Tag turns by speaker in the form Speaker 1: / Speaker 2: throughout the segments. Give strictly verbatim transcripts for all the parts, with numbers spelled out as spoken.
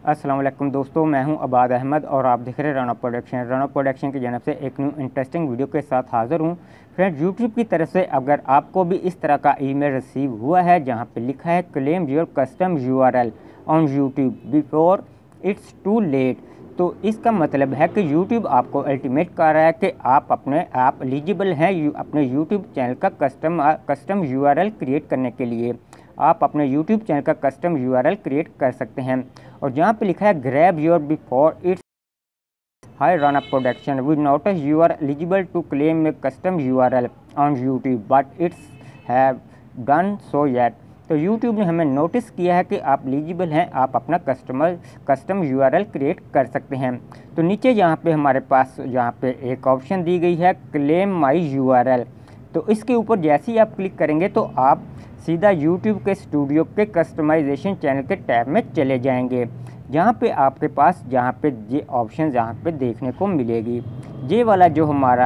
Speaker 1: अस्सलाम वालेकुम दोस्तों, मैं हूं अबाद अहमद और आप देख रहे हैं रौनक प्रोडक्शन। रौनक प्रोडक्शन की जानब से एक न्यू इंटरेस्टिंग वीडियो के साथ हाज़िर हूं। फ्रेंड्स, यूट्यूब की तरफ से अगर आपको भी इस तरह का ईमेल रिसीव हुआ है जहां पे लिखा है claim your custom URL on YouTube before it's too late, तो इसका मतलब है कि यूट्यूब आपको अल्टीमेट कर रहा है कि आप अपने आप एलिजिबल हैं यू, अपने यूट्यूब चैनल का कस्टम कस्टम यूआरएल क्रिएट करने के लिए। आप अपने यूट्यूब चैनल का कस्टम यूआरएल क्रिएट कर सकते हैं और जहाँ पे लिखा है grab your before it's hi Raunak production we notice you are eligible to claim a custom URL on YouTube but it's have done so yet. तो यूट्यूब ने हमें नोटिस किया है कि आप एलिजिबल हैं, आप अपना कस्टमर कस्टम यूआरएल क्रिएट कर सकते हैं। तो नीचे यहाँ पे हमारे पास यहाँ पे एक ऑप्शन दी गई है क्लेम माई यूआरएल, तो इसके ऊपर जैसे ही आप क्लिक करेंगे तो आप सीधा यूट्यूब के स्टूडियो के कस्टमाइजेशन चैनल के टैब में चले जाएंगे, जहाँ पे आपके पास जहाँ पे ये ऑप्शन जहाँ पे देखने को मिलेगी। ये वाला जो हमारा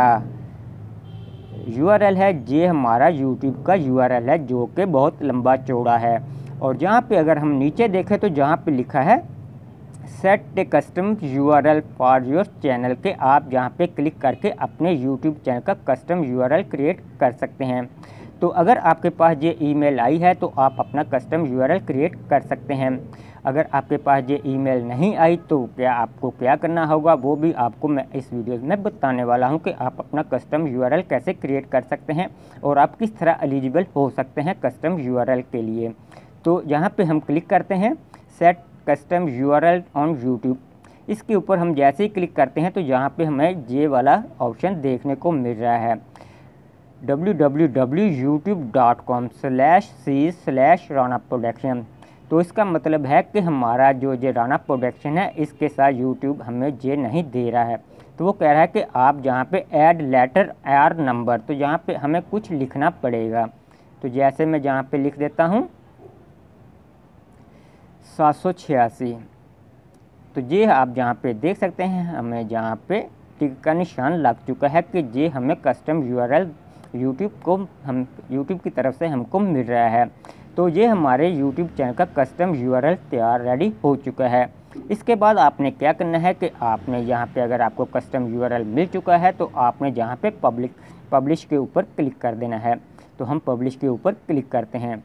Speaker 1: यूआरएल है ये हमारा यूट्यूब का यूआरएल है जो कि बहुत लंबा चौड़ा है। और जहाँ पे अगर हम नीचे देखें तो जहाँ पे लिखा है set a custom URL for your channel के, आप जहाँ पे क्लिक करके अपने यूट्यूब चैनल का कस्टम यूआरएल क्रिएट कर सकते हैं। तो अगर आपके पास ये ईमेल आई है तो आप अपना कस्टम यूआरएल क्रिएट कर सकते हैं। अगर आपके पास ये ईमेल नहीं आई तो क्या आपको क्या करना होगा वो भी आपको मैं इस वीडियो में बताने वाला हूं कि आप अपना कस्टम यूआरएल कैसे क्रिएट कर सकते हैं और आप किस तरह एलिजिबल हो सकते हैं कस्टम यूआरएल के लिए। तो यहाँ पे हम क्लिक करते हैं set custom URL on YouTube, इसके ऊपर हम जैसे ही क्लिक करते हैं तो यहाँ पे हमें ये वाला ऑप्शन देखने को मिल रहा है W W W YouTube dot com slash C slash Raunak production. तो इसका मतलब है कि हमारा जो ये रौनक प्रोडक्शन है इसके साथ यूट्यूब हमें ये नहीं दे रहा है। तो वो कह रहा है कि आप जहाँ पे ऐड लेटर आर नंबर, तो यहाँ पे हमें कुछ लिखना पड़ेगा। तो जैसे मैं जहाँ पे लिख देता हूँ सात सौ छियासी, तो ये आप जहाँ पे देख सकते हैं हमें जहाँ पे टिक का निशान लग चुका है कि ये हमें कस्टम यूआरएल यूट्यूब को हम यूट्यूब की तरफ से हमको मिल रहा है। तो ये हमारे यूट्यूब चैनल का कस्टम यूआरएल तैयार रेडी हो चुका है। इसके बाद आपने क्या करना है कि आपने यहाँ पे अगर आपको कस्टम यूआरएल मिल चुका है तो आपने यहाँ पे पब्लिक पब्लिश के ऊपर क्लिक कर देना है। तो हम पब्लिश के ऊपर क्लिक करते हैं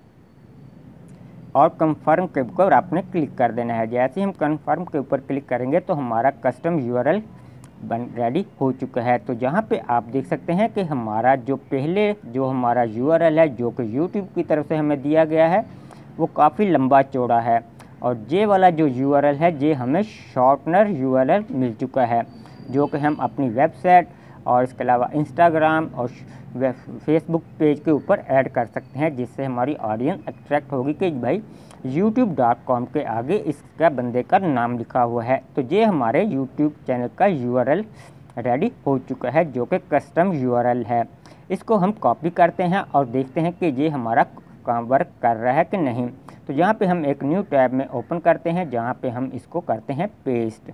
Speaker 1: और कंफर्म के ऊपर आपने क्लिक कर देना है। जैसे ही हम कंफर्म के ऊपर क्लिक करेंगे तो हमारा कस्टम यूआरएल बन रेडी हो चुका है। तो जहाँ पे आप देख सकते हैं कि हमारा जो पहले जो हमारा यूआरएल है जो कि यूट्यूब की तरफ से हमें दिया गया है वो काफ़ी लंबा चौड़ा है और ये वाला जो यूआरएल है ये हमें शॉर्टनर यूआरएल मिल चुका है जो कि हम अपनी वेबसाइट और इसके अलावा इंस्टाग्राम और फेसबुक पेज के ऊपर ऐड कर सकते हैं, जिससे हमारी ऑडियंस अट्रैक्ट होगी कि भाई यूट्यूब डॉट कॉम के आगे इसका बंदे का नाम लिखा हुआ है। तो ये हमारे यूट्यूब चैनल का यूआरएल रेडी हो चुका है जो कि कस्टम यूआरएल है। इसको हम कॉपी करते हैं और देखते हैं कि ये हमारा काम वर्क कर रहा है कि नहीं। तो यहाँ पे हम एक न्यू टैब में ओपन करते हैं जहाँ पे हम इसको करते हैं पेस्ट।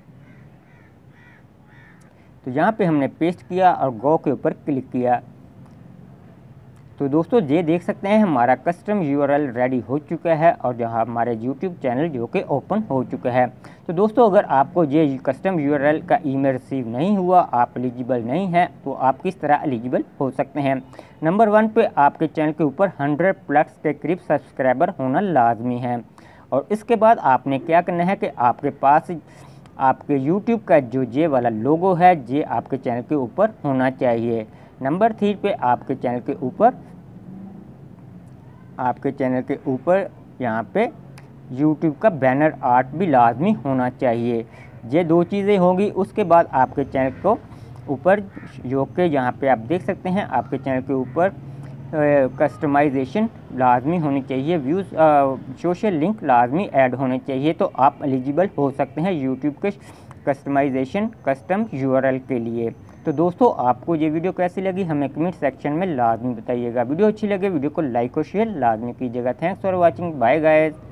Speaker 1: तो यहाँ पे हमने पेस्ट किया और गो के ऊपर क्लिक किया। तो दोस्तों ये देख सकते हैं हमारा कस्टम यूआरएल रेडी हो चुका है और जहाँ हमारे यूट्यूब चैनल जो कि ओपन हो चुका है। तो दोस्तों अगर आपको ये कस्टम यूआरएल का ईमेल रिसीव नहीं हुआ, आप एलिजिबल नहीं हैं, तो आप किस तरह एलिजिबल हो सकते हैं। नंबर वन पे आपके चैनल के ऊपर हंड्रेड प्लस के करीब सब्सक्राइबर होना लाजमी है और इसके बाद आपने क्या करना है कि आपके पास आपके यूट्यूब का जो ये वाला लोगो है ये आपके चैनल के ऊपर होना चाहिए। नंबर थ्री पे आपके चैनल के ऊपर आपके चैनल के ऊपर यहाँ पे यूट्यूब का बैनर आर्ट भी लाजमी होना चाहिए। ये दो चीज़ें होंगी। उसके बाद आपके चैनल को ऊपर जो कि यहाँ पे आप देख सकते हैं आपके चैनल के ऊपर कस्टमाइजेशन लाजमी होनी चाहिए, व्यूज़ सोशल लिंक लाजमी ऐड होने चाहिए, तो आप एलिजिबल हो सकते हैं यूट्यूब के कस्टमाइजेशन कस्टम यूआरएल के लिए। तो दोस्तों आपको ये वीडियो कैसी लगी हमें कमेंट सेक्शन में लाजमी बताइएगा। वीडियो अच्छी लगे वीडियो को लाइक और शेयर लाजमी कीजिएगा। Thanks for watching, bye guys.